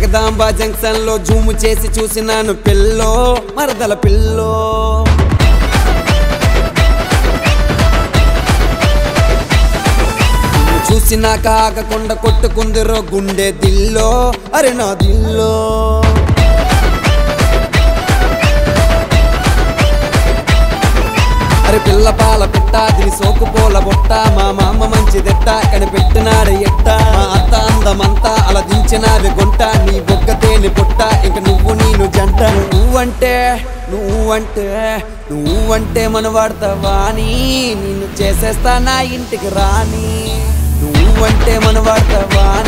Jagadamba junction లో Zoom చేసి చూసినాను పిల్లో మరదల పిల్లో చూసినాక ఆగకుండా కొట్టుకుందిరో గుండె దిల్లో అరే నా దిల్లో అరే పిల్ల పాల పెట్ట దీని సోకు పూల బొట్ట మా మామ మంచిదెట్ట కనిపెట్టినాడు ఎట్ట మా అత్త అందమంతా అలా దించినాది గుంట నీ బొగ్గ తేని పుట్ట ఇంక నువ్వు నేను జంట నువ్వంటే మనవాడతావా అని నిన్ను చేసేస్తా నా ఇంటికి రాని నువ్వంటే మనవాడతావా